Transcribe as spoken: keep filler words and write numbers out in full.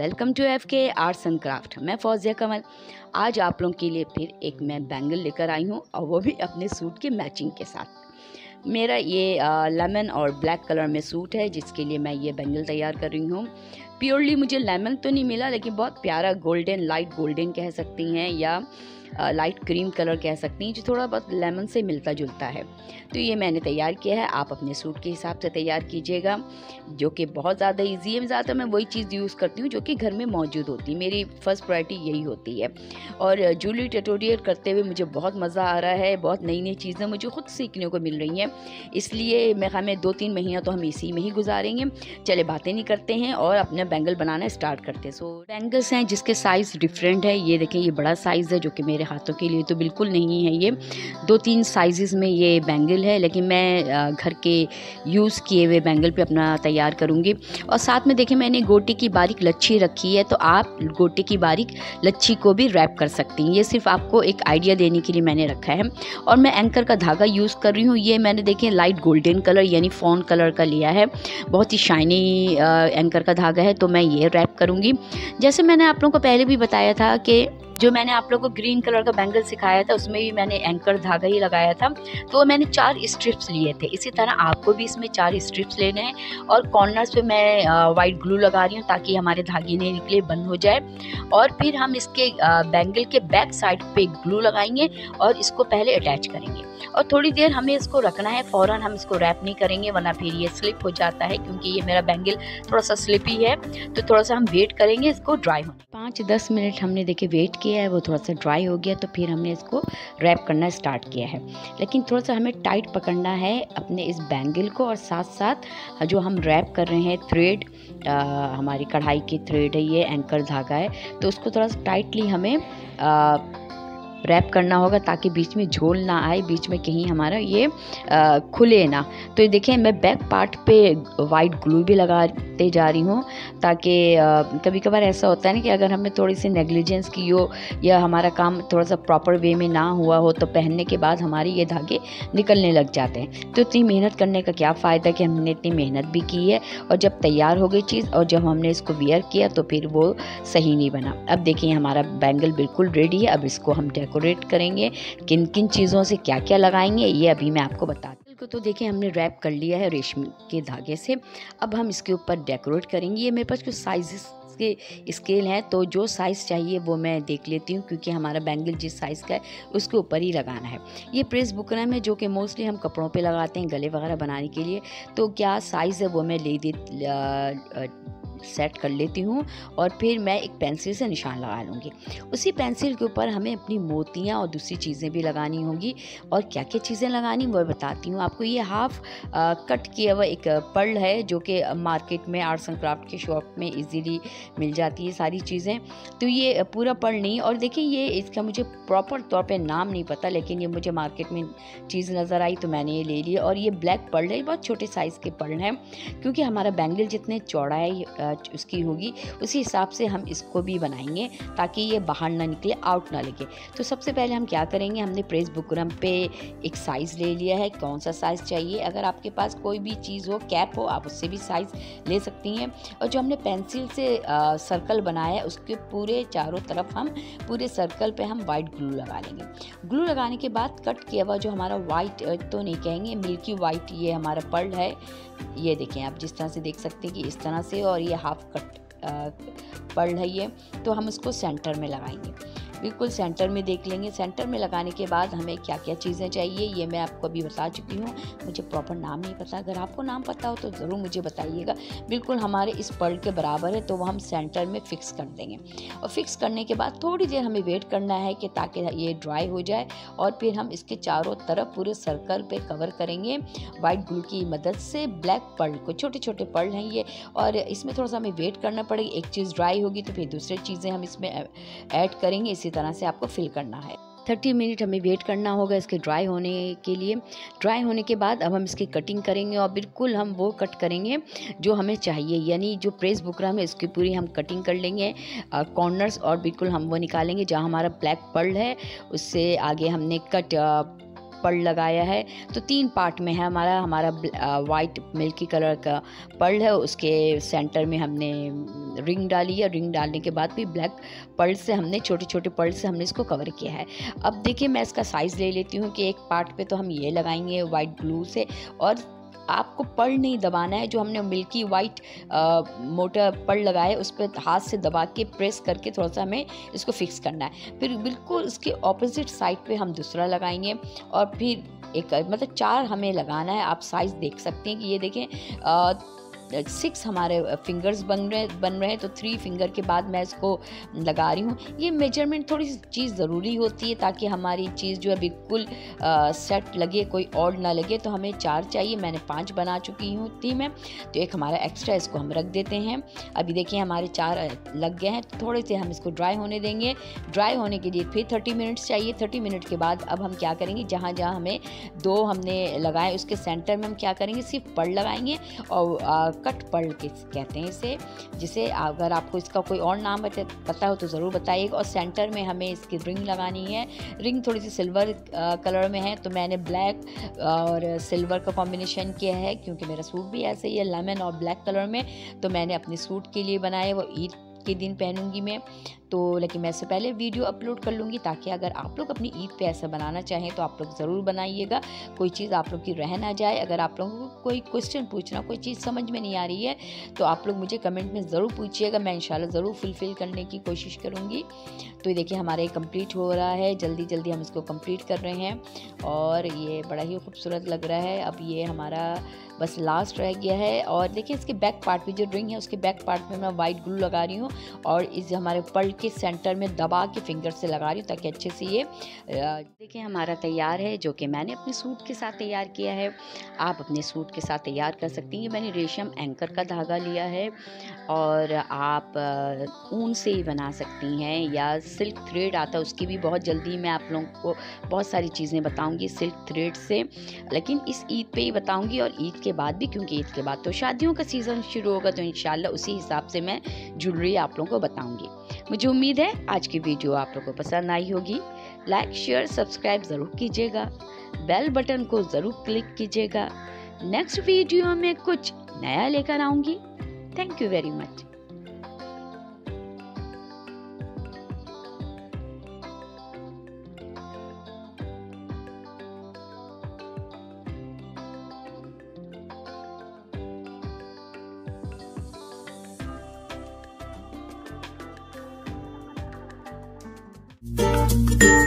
Welcome to F K arts and craft. मैं फौजिया कमल आज आप लोगों के लिए फिर एक मैं बैंगल लेकर आई हूँ और वो भी अपने सूट के मैचिंग के साथ। मेरा ये लेमन और ब्लैक कलर में सूट है जिसके लिए मैं ये बैंगल तैयार कर रही हूँ। प्योरली मुझे लेमन तो नहीं मिला लेकिन बहुत प्यारा गोल्डन, लाइट गोल्डन कह सकती हैं या लाइट क्रीम कलर कह सकती हैं, जो थोड़ा बहुत लेमन से मिलता जुलता है। तो ये मैंने तैयार किया है। आप अपने सूट के हिसाब से तैयार कीजिएगा, जो कि बहुत ज़्यादा इजी है। ज़्यादातर मैं वही चीज़ यूज़ करती हूँ जो कि घर में मौजूद होती है। मेरी फर्स्ट प्रायोरिटी यही होती है। और ज्वेलरी ट्यूटोरियल करते हुए मुझे बहुत मज़ा आ रहा है। बहुत नई नई चीज़ें मुझे खुद सीखने को मिल रही हैं, इसलिए मैं हमें दो तीन महीना तो हम इसी में ही गुजारेंगे। चले बातें नहीं करते हैं और अपना बैंगल बनाना स्टार्ट करते हैं। सो बैंगल्स हैं जिसके साइज़ डिफरेंट है। ये देखें, ये बड़ा साइज़ है जो कि मेरे हाथों के लिए तो बिल्कुल नहीं है। ये दो तीन साइज़ में ये बैंगल है, लेकिन मैं घर के यूज़ किए हुए बैंगल पे अपना तैयार करूँगी। और साथ में देखें, मैंने गोटे की बारीक लच्छी रखी है, तो आप गोटे की बारीक लच्छी को भी रैप कर सकती हैं। ये सिर्फ आपको एक आइडिया देने के लिए मैंने रखा है। और मैं एंकर का धागा यूज़ कर रही हूँ। ये मैंने देखें लाइट गोल्डन कलर यानी फॉन कलर का लिया है। बहुत ही शाइनी एंकर का धागा है, तो मैं ये रैप करूँगी। जैसे मैंने आप लोगों को पहले भी बताया था कि जो मैंने आप लोगों को ग्रीन कलर का बैंगल सिखाया था उसमें भी मैंने एंकर धागा ही लगाया था, तो मैंने चार स्ट्रिप्स लिए थे। इसी तरह आपको भी इसमें चार स्ट्रिप्स लेने हैं। और कॉर्नर्स पे मैं वाइट ग्लू लगा रही हूँ ताकि हमारे धागे नहीं निकले, बंद हो जाए। और फिर हम इसके बैंगल के बैक साइड पे ग्लू लगाएंगे और इसको पहले अटैच करेंगे। और थोड़ी देर हमें इसको रखना है, फ़ौरन हम इसको रैप नहीं करेंगे वरना फिर ये स्लिप हो जाता है, क्योंकि ये मेरा बैंगल थोड़ा सा स्लिपी है। तो थोड़ा सा हम वेट करेंगे इसको ड्राई होने। पाँच दस मिनट हमने देखे वेट किया है, वो थोड़ा सा ड्राई हो गया तो फिर हमने इसको रैप करना स्टार्ट किया है। लेकिन थोड़ा सा हमें टाइट पकड़ना है अपने इस बैंगल को, और साथ साथ जो हम रैप कर रहे हैं थ्रेड, हमारी कढ़ाई की थ्रेड है, ये एंकर धागा है, तो उसको थोड़ा सा टाइटली हमें आ, रैप करना होगा ताकि बीच में झोल ना आए, बीच में कहीं हमारा ये आ, खुले ना। तो ये देखें, मैं बैक पार्ट पे वाइट ग्लू भी लगाते जा रही हूँ ताकि कभी कभार ऐसा होता है ना कि अगर हमें थोड़ी सी नेग्लिजेंस की हो या हमारा काम थोड़ा सा प्रॉपर वे में ना हुआ हो तो पहनने के बाद हमारे ये धागे निकलने लग जाते हैं। तो इतनी मेहनत करने का क्या फ़ायदा कि हमने इतनी मेहनत भी की है और जब तैयार हो गई चीज़ और जब हमने इसको वियर किया तो फिर वो सही नहीं बना। अब देखिए, हमारा बैंगल बिल्कुल रेडी है। अब इसको हम डेकोरेट करेंगे। किन किन चीज़ों से क्या क्या लगाएंगे ये अभी मैं आपको बताती हूँ। को तो देखिए हमने रैप कर लिया है रेशमी के धागे से। अब हम इसके ऊपर डेकोरेट करेंगे। ये मेरे पास कुछ साइजेस के स्केल हैं, तो जो साइज़ चाहिए वो मैं देख लेती हूँ, क्योंकि हमारा बैंगल जिस साइज़ का है उसके ऊपर ही लगाना है। ये प्रेस बुकरम है जो कि मोस्टली हम कपड़ों पे लगाते हैं गले वगैरह बनाने के लिए। तो क्या साइज़ है वो मैं ले दे सेट कर लेती हूँ और फिर मैं एक पेंसिल से निशान लगा लूँगी। उसी पेंसिल के ऊपर हमें अपनी मोतियाँ और दूसरी चीज़ें भी लगानी होंगी। और क्या क्या चीज़ें लगानी वो बताती हूँ आपको। ये हाफ कट किया हुआ एक पर्ल है जो कि मार्केट में आर्ट्स एंड क्राफ्ट के शॉप में इजीली मिल जाती है सारी चीज़ें। तो ये पूरा पर्ल नहीं। और देखिए, ये इसका मुझे प्रॉपर तौर पर नाम नहीं पता, लेकिन ये मुझे मार्केट में चीज़ नज़र आई तो मैंने ये ले लिया। और ये ब्लैक पर्ल है, बहुत छोटे साइज़ के पर्ल हैं, क्योंकि हमारा बैंगल जितने चौड़ाई उसकी होगी उसी हिसाब से हम इसको भी बनाएंगे ताकि ये बाहर ना निकले, आउट ना लगे। तो सबसे पहले हम क्या करेंगे, हमने प्रेस बुकरम पे एक साइज़ ले लिया है। कौन सा साइज़ चाहिए, अगर आपके पास कोई भी चीज़ हो, कैप हो, आप उससे भी साइज़ ले सकती हैं। और जो हमने पेंसिल से आ, सर्कल बनाया है उसके पूरे चारों तरफ हम पूरे सर्कल पे हम वाइट ग्लू लगा लेंगे। ग्लू लगाने के बाद कट किया हुआ जो हमारा वाइट तो नहीं कहेंगे, मिल्की वाइट ये हमारा पर्ल है। ये देखें, आप जिस तरह से देख सकते हैं कि इस तरह से, और ये हाफ कट पर्ल है ये। तो हम इसको सेंटर में लगाएंगे, बिल्कुल सेंटर में देख लेंगे। सेंटर में लगाने के बाद हमें क्या क्या चीज़ें चाहिए ये मैं आपको अभी बता चुकी हूँ। मुझे प्रॉपर नाम नहीं पता, अगर आपको नाम पता हो तो ज़रूर मुझे बताइएगा। बिल्कुल हमारे इस पर्ल के बराबर है, तो वो हम सेंटर में फ़िक्स कर देंगे। और फिक्स करने के बाद थोड़ी देर हमें वेट करना है कि ताकि ये ड्राई हो जाए। और फिर हम इसके चारों तरफ पूरे सर्कल पर कवर करेंगे वाइट ग्लू की मदद से ब्लैक पर्ल को। छोटे छोटे पर्ल हैं ये, और इसमें थोड़ा सा हमें वेट करना पड़ेगा। एक चीज़ ड्राई होगी तो फिर दूसरी चीज़ें हम इसमें ऐड करेंगे। इसी तरह से आपको फिल करना है। तीस मिनट हमें वेट करना होगा इसके ड्राई होने के लिए। ड्राई होने के बाद अब हम इसकी कटिंग करेंगे और बिल्कुल हम वो कट करेंगे जो हमें चाहिए, यानी जो प्रेस बुकरम है इसकी पूरी हम कटिंग कर लेंगे कॉर्नर्स, और बिल्कुल हम वो निकालेंगे जहाँ हमारा ब्लैक पर्ल है उससे आगे हमने कट पर्ल लगाया है। तो तीन पार्ट में है हमारा हमारा वाइट मिल्की कलर का पर्ल है, उसके सेंटर में हमने रिंग डाली है। रिंग डालने के बाद भी ब्लैक पर्ल से हमने छोटे छोटे पर्ल से हमने इसको कवर किया है। अब देखिए मैं इसका साइज़ ले लेती हूँ कि एक पार्ट पे तो हम ये लगाएंगे वाइट ग्लू से, और आपको पर्ल नहीं दबाना है। जो हमने मिल्की वाइट मोटा पर्ल लगाया है उस पर हाथ से दबा के प्रेस करके थोड़ा सा हमें इसको फिक्स करना है। फिर बिल्कुल उसके ऑपोजिट साइड पे हम दूसरा लगाएंगे, और फिर एक मतलब चार हमें लगाना है। आप साइज़ देख सकते हैं कि ये देखें आ, सिक्स हमारे फिंगर्स बन रहे बन रहे हैं, तो थ्री फिंगर के बाद मैं इसको लगा रही हूँ। ये मेजरमेंट थोड़ी सी चीज़ ज़रूरी होती है ताकि हमारी चीज़ जो है बिल्कुल सेट लगे, कोई और ना लगे। तो हमें चार चाहिए, मैंने पांच बना चुकी हूँ थी मैं, तो एक हमारा एक्स्ट्रा इसको हम रख देते हैं। अभी देखिए हमारे चार लग गए हैं, तो थोड़े से हम इसको ड्राई होने देंगे। ड्राई होने के लिए फिर थर्टी मिनट्स चाहिए। थर्टी मिनट के बाद अब हम क्या करेंगे, जहाँ जहाँ हमें दो हमने लगाए उसके सेंटर में हम क्या करेंगे, सिर्फ पर्ल लगाएंगे, और आ, कट पर्ल के कहते हैं इसे, जिसे अगर आपको इसका कोई और नाम पता हो तो ज़रूर बताइएगा। और सेंटर में हमें इसकी रिंग लगानी है। रिंग थोड़ी सी सिल्वर कलर में है, तो मैंने ब्लैक और सिल्वर का कॉम्बिनेशन किया है, क्योंकि मेरा सूट भी ऐसे ही है लेमन और ब्लैक कलर में। तो मैंने अपने सूट के लिए बनाया, वो ईद के दिन पहनूंगी मैं। तो लेकिन मैं इससे पहले वीडियो अपलोड कर लूँगी, ताकि अगर आप लोग अपनी ईद पे ऐसा बनाना चाहें तो आप लोग ज़रूर बनाइएगा। कोई चीज़ आप लोग की रह ना जाए। अगर आप लोगों को कोई क्वेश्चन पूछना, कोई चीज़ समझ में नहीं आ रही है, तो आप लोग मुझे कमेंट में ज़रूर पूछिएगा, मैं इंशाल्लाह ज़रूर फुलफ़िल करने की कोशिश करूँगी। तो ये देखिए हमारा ये कंप्लीट हो रहा है, जल्दी जल्दी हम इसको कंप्लीट कर रहे हैं, और ये बड़ा ही खूबसूरत लग रहा है। अब ये हमारा बस लास्ट रह गया है। और देखिए इसके बैक पार्ट पे जो रिंग है उसके बैक पार्ट में मैं वाइट ग्लू लगा रही हूँ, और इस हमारे पर्ल के सेंटर में दबा के फिंगर से लगा रही हूँ, ताकि अच्छे से ये देखिए हमारा तैयार है, जो कि मैंने अपने सूट के साथ तैयार किया है। आप अपने सूट के साथ तैयार कर सकती हैं। मैंने रेशम एंकर का धागा लिया है, और आप ऊन से ही बना सकती हैं, या सिल्क थ्रेड आता है उसकी भी बहुत जल्दी मैं आप लोगों को बहुत सारी चीज़ें बताऊंगी सिल्क थ्रेड से, लेकिन इस ईद पे ही बताऊंगी, और ईद के बाद भी, क्योंकि ईद के बाद तो शादियों का सीज़न शुरू होगा, तो इंशाल्लाह उसी हिसाब से मैं ज्वेलरी आप लोगों को बताऊंगी। मुझे उम्मीद है आज की वीडियो आप लोगों को पसंद आई होगी। लाइक शेयर सब्सक्राइब ज़रूर कीजिएगा, बेल बटन को ज़रूर क्लिक कीजिएगा। नेक्स्ट वीडियो में कुछ नया लेकर आऊँगी। Thank you very much. Thank you.